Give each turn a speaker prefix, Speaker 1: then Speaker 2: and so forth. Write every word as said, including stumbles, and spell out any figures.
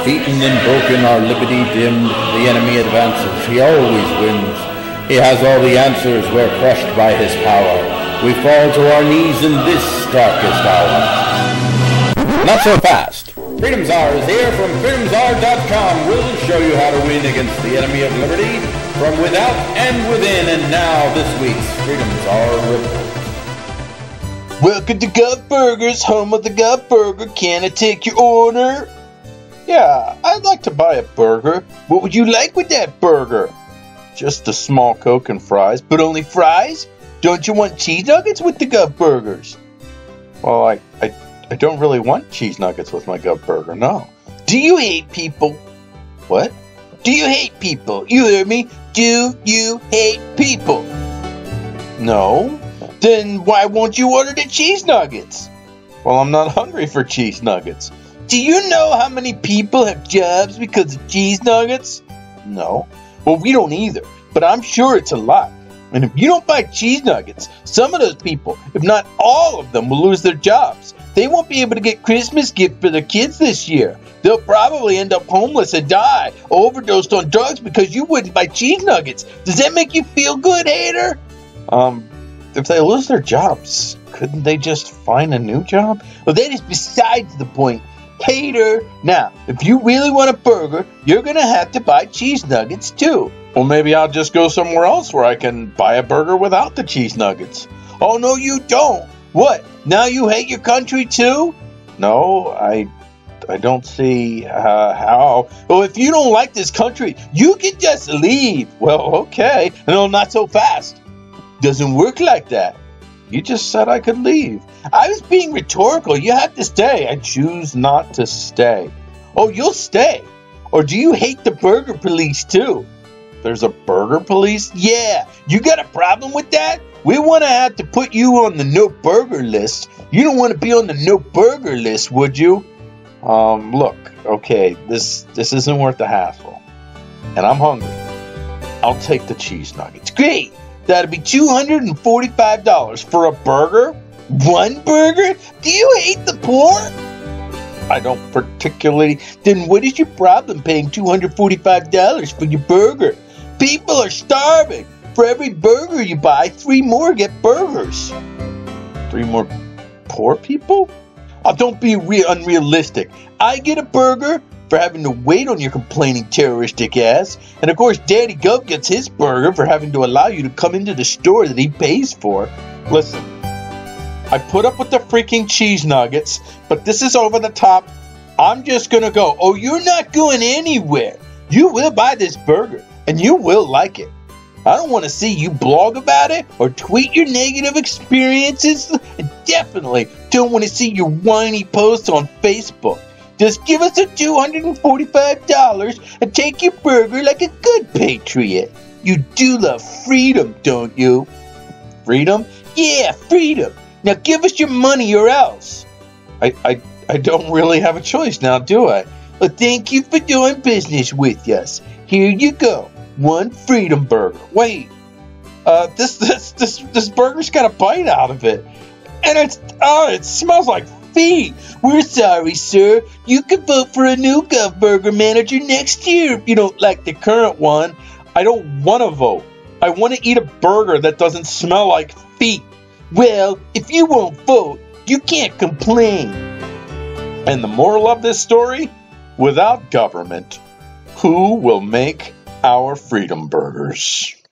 Speaker 1: beaten and broken, our liberty dimmed, the enemy advances. He always wins. He has all the answers, we're crushed by his power. We fall to our knees in this darkest hour. Not so fast. Freedom Czar is here from freedom czar dot com. We'll show you how to win against the enemy of liberty from without and within. And now, this week's Freedom Czar Report.
Speaker 2: Welcome to Gov Burgers, home of the Gov Burger. Can I take your order? Yeah, I'd like to buy a burger. What would you like with that burger? Just a small Coke and fries, but only fries? Don't you want cheese nuggets with the Gov Burgers? Well, I, I, I don't really want cheese nuggets with my Gov Burger, no. Do you hate people? What? Do you hate people? You heard me. Do you hate people? No. Then why won't you order the cheese nuggets? Well, I'm not hungry for cheese nuggets. Do you know how many people have jobs because of cheese nuggets? No. Well, we don't either, but I'm sure it's a lot. And if you don't buy cheese nuggets, some of those people, if not all of them, will lose their jobs. They won't be able to get Christmas gifts for their kids this year. They'll probably end up homeless and die or overdosed on drugs because you wouldn't buy cheese nuggets. Does that make you feel good, hater? Um... If they lose their jobs, couldn't they just find a new job? Well, that is besides the point. Hater. Now, if you really want a burger, you're going to have to buy cheese nuggets too. Well, maybe I'll just go somewhere else where I can buy a burger without the cheese nuggets. Oh, no, you don't. What? Now you hate your country too? No, I... I don't see uh, how. Well, if you don't like this country, you can just leave. Well, okay. No, not so fast. Doesn't work like that. You just said I could leave. I was being rhetorical. You have to stay. I choose not to stay. Oh, you'll stay. Or do you hate the burger police too? There's a burger police? Yeah. You got a problem with that? We want to have to put you on the no burger list. You don't want to be on the no burger list, would you? Um, look, okay, this this isn't worth the hassle. And I'm hungry. I'll take the cheese nuggets. Great. That'd be two hundred forty-five dollars for a burger? One burger? Do you hate the poor? I don't particularly. Then what is your problem paying two hundred forty-five dollars for your burger? People are starving. For every burger you buy, three more get burgers. Three more poor people? Oh, don't be re- unrealistic. I get a burger for having to wait on your complaining terroristic ass. And of course, Daddy Gov gets his burger for having to allow you to come into the store that he pays for. Listen, I put up with the freaking cheese nuggets, but this is over the top. I'm just gonna go. Oh, you're not going anywhere. You will buy this burger, and you will like it. I don't want to see you blog about it or tweet your negative experiences. And definitely don't want to see your whiny posts on Facebook. Just give us the two hundred forty-five dollars and take your burger like a good patriot. You do love freedom, don't you? Freedom? Yeah, freedom. Now give us your money or else. I, I, I don't really have a choice now, do I? Well, thank you for doing business with us. Here you go. One freedom burger. Wait. Uh, this, this, this, this burger's got a bite out of it. And it's, oh, it smells like feet. We're sorry, sir. You can vote for a new Gov Burger manager next year if you don't like the current one. I don't want to vote. I want to eat a burger that doesn't smell like feet. Well, if you won't vote, you can't complain. And the moral of this story? Without government, who will make our freedom burgers?